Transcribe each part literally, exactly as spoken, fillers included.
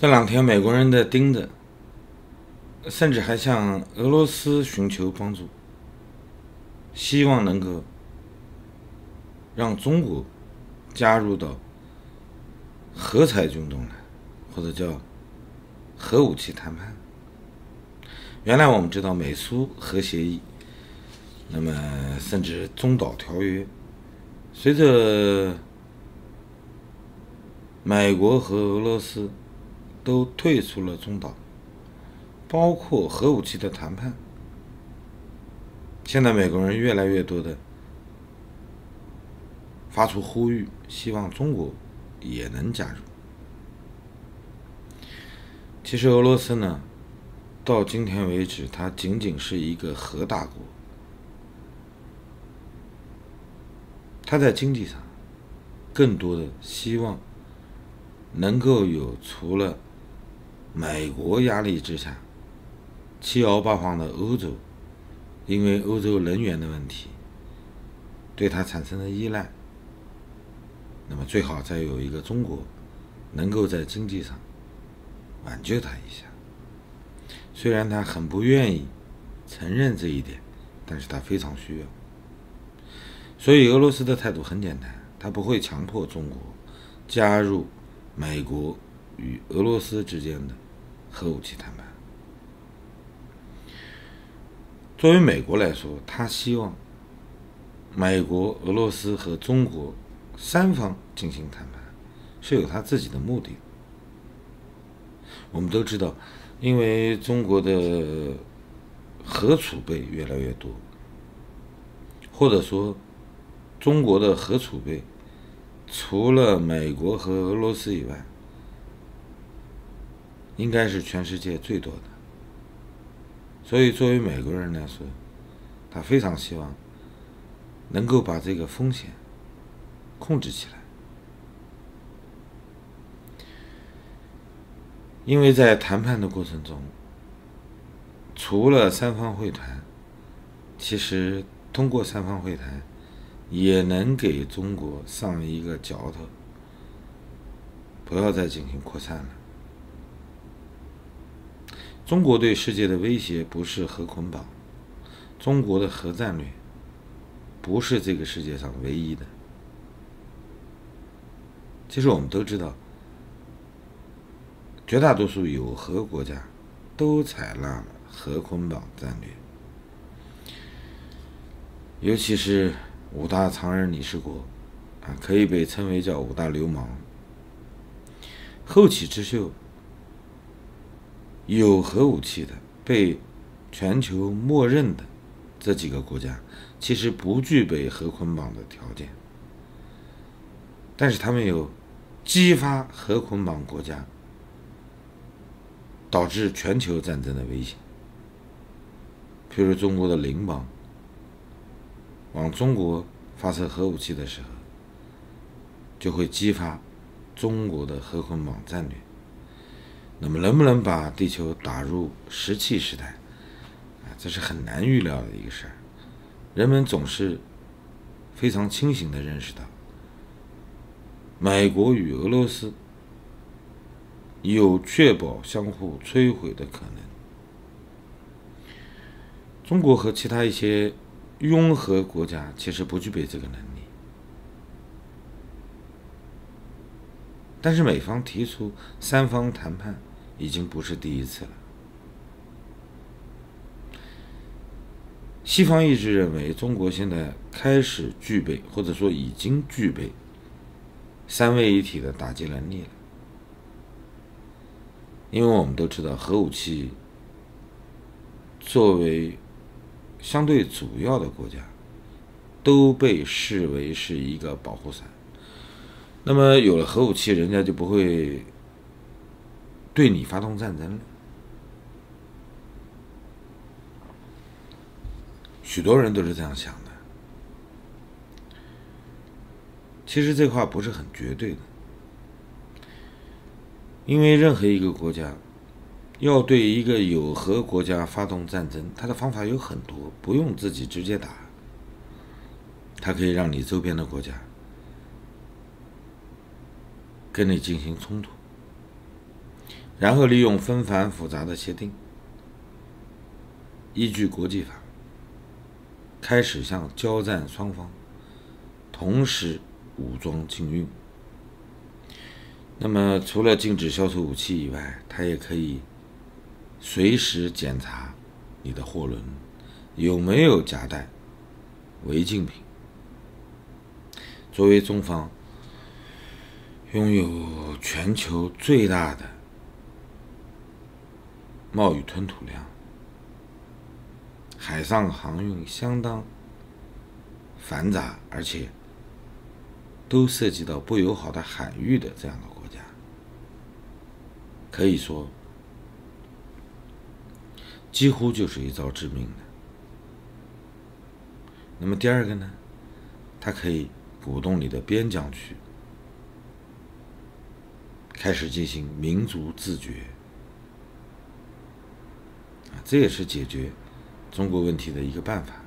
这两天，美国人的盯着，甚至还向俄罗斯寻求帮助，希望能够让中国加入到核裁军中来，或者叫核武器谈判。原来我们知道美苏核协议，那么甚至中导条约，随着美国和俄罗斯都退出了中导，包括核武器的谈判。现在美国人越来越多的发出呼吁，希望中国也能加入。其实俄罗斯呢，到今天为止，它仅仅是一个核大国，它在经济上更多的希望能够有除了美国压力之下七摇八晃的欧洲，因为欧洲能源的问题对它产生了依赖，那么最好再有一个中国能够在经济上挽救它一下。虽然他很不愿意承认这一点，但是他非常需要。所以俄罗斯的态度很简单，他不会强迫中国加入美国与俄罗斯之间的核武器谈判。作为美国来说，他希望美国、俄罗斯和中国三方进行谈判，是有他自己的目的。我们都知道，因为中国的核储备越来越多，或者说中国的核储备除了美国和俄罗斯以外，应该是全世界最多的。所以作为美国人来说，他非常希望能够把这个风险控制起来。因为在谈判的过程中，除了三方会谈，其实通过三方会谈也能给中国上一个嚼头，不要再进行扩散了。中国对世界的威胁不是核捆绑，中国的核战略不是这个世界上唯一的。其实我们都知道，绝大多数有核国家都采纳了核捆绑战略，尤其是五大常任理事国啊，可以被称为叫五大流氓。后起之秀有核武器的被全球默认的这几个国家，其实不具备核捆绑的条件，但是他们有激发核捆绑国家导致全球战争的危险。譬如中国的邻邦往中国发射核武器的时候，就会激发中国的核捆绑战略。那么能不能把地球打入石器时代啊，这是很难预料的一个事儿。人们总是非常清醒地认识到，美国与俄罗斯有确保相互摧毁的可能。中国和其他一些拥核国家其实不具备这个能力，但是美方提出三方谈判已经不是第一次了。西方一直认为中国现在开始具备，或者说已经具备三位一体的打击能力了。因为我们都知道，核武器作为相对主要的国家，都被视为是一个保护伞。那么有了核武器，人家就不会对你发动战争了。许多人都是这样想的。其实这话不是很绝对的，因为任何一个国家要对一个有核国家发动战争，它的方法有很多，不用自己直接打，它可以让你周边的国家跟你进行冲突， 然后利用纷繁复杂的协定，依据国际法，开始向交战双方同时武装禁运。那么除了禁止销售武器以外，它也可以随时检查你的货轮有没有夹带违禁品。作为中方拥有全球最大的贸易吞吐量，海上航运相当繁杂，而且都涉及到不友好的海域的这样的国家，可以说几乎就是一招致命的。那么第二个呢，它可以鼓动你的边疆区开始进行民族自决，啊，这也是解决中国问题的一个办法。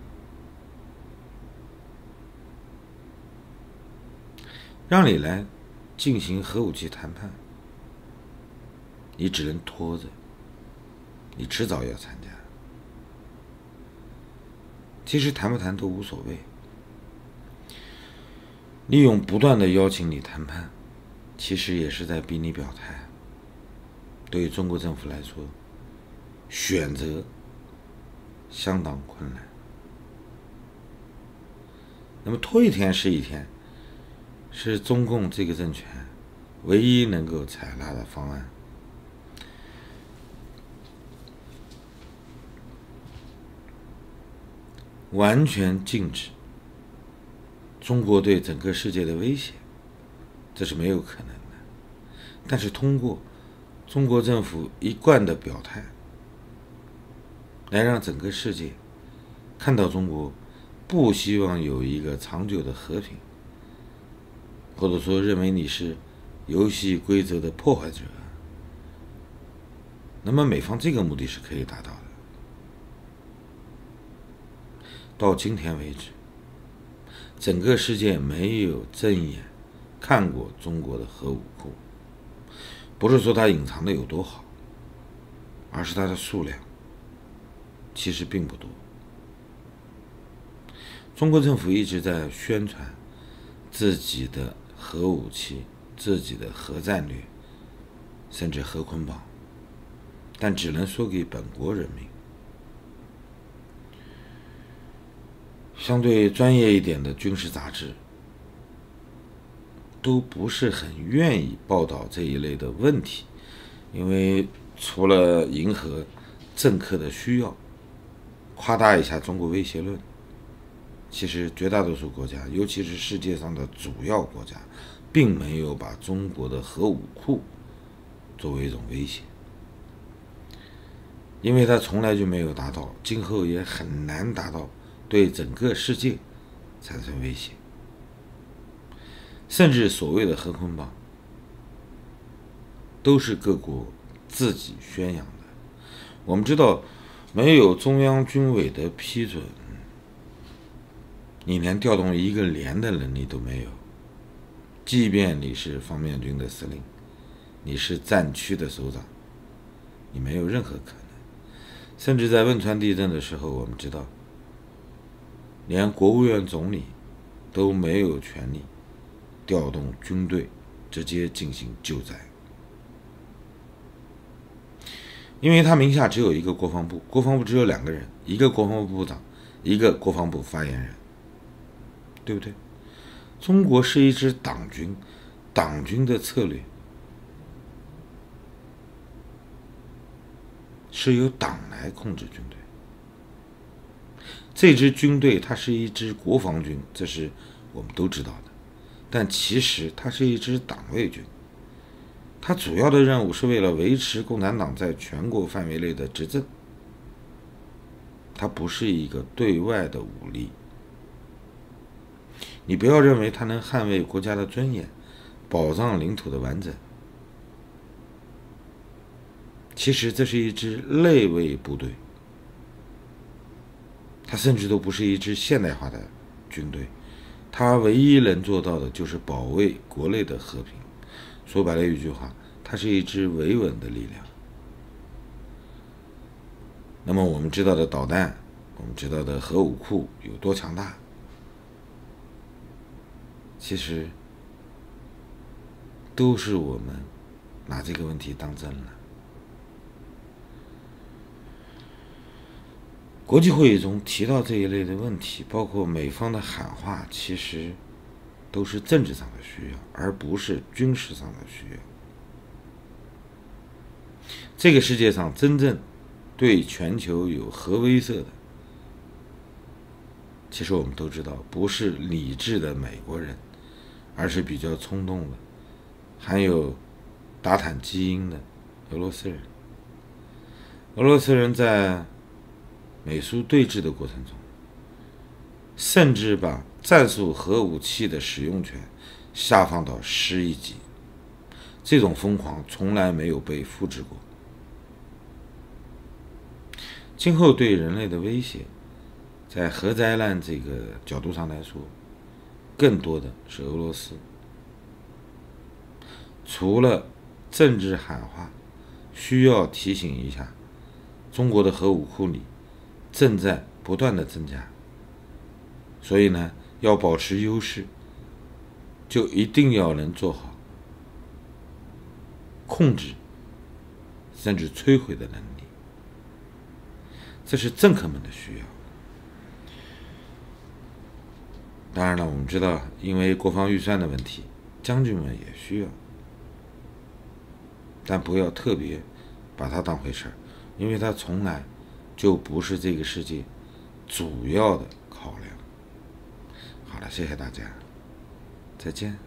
让你来进行核武器谈判，你只能拖着，你迟早要参加。其实谈不谈都无所谓，利用不断的邀请你谈判，其实也是在逼你表态。对于中国政府来说，选择相当困难。那么拖一天是一天，是中共这个政权唯一能够采纳的方案。完全禁止中国对整个世界的威胁，这是没有可能的。但是通过中国政府一贯的表态，来让整个世界看到中国不希望有一个长久的和平，或者说认为你是游戏规则的破坏者，那么美方这个目的是可以达到的。到今天为止，整个世界没有正眼看过中国的核武库，不是说它隐藏的有多好，而是它的数量其实并不多。中国政府一直在宣传自己的核武器、自己的核战略，甚至核捆绑，但只能说给本国人民。相对专业一点的军事杂志都不是很愿意报道这一类的问题，因为除了迎合政客的需要，夸大一下中国威胁论，其实绝大多数国家，尤其是世界上的主要国家，并没有把中国的核武库作为一种威胁，因为它从来就没有达到，今后也很难达到对整个世界产生威胁。甚至所谓的核捆绑都是各国自己宣扬的。我们知道，没有中央军委的批准，你连调动一个连的能力都没有。即便你是方面军的司令，你是战区的首长，你没有任何可能。甚至在汶川地震的时候，我们知道，连国务院总理都没有权利调动军队直接进行救灾，因为他名下只有一个国防部，国防部只有两个人，一个国防部部长，一个国防部发言人，对不对？中国是一支党军，党军的策略是由党来控制军队。这支军队它是一支国防军，这是我们都知道的，但其实它是一支党卫军，它主要的任务是为了维持共产党在全国范围内的执政，它不是一个对外的武力。你不要认为它能捍卫国家的尊严，保障领土的完整，其实这是一支内卫部队，它甚至都不是一支现代化的军队，它唯一能做到的就是保卫国内的和平。说白了一句话， 它是一支维稳的力量。那么我们知道的导弹，我们知道的核武库有多强大，其实都是我们拿这个问题当真了。国际会议中提到这一类的问题，包括美方的喊话，其实都是政治上的需要，而不是军事上的需要。这个世界上真正对全球有核威慑的，其实我们都知道，不是理智的美国人，而是比较冲动的，含有达坦基因的俄罗斯人。俄罗斯人在美苏对峙的过程中，甚至把战术核武器的使用权下放到十一级，这种疯狂从来没有被复制过。今后对人类的威胁，在核灾难这个角度上来说，更多的是俄罗斯。除了政治喊话，需要提醒一下，中国的核武库里正在不断的增加，所以呢，要保持优势，就一定要能做好控制甚至摧毁的能力，这是政客们的需要。当然了，我们知道，因为国防预算的问题，将军们也需要，但不要特别把它当回事儿，因为它从来就不是这个世界主要的考量。好了，谢谢大家，再见。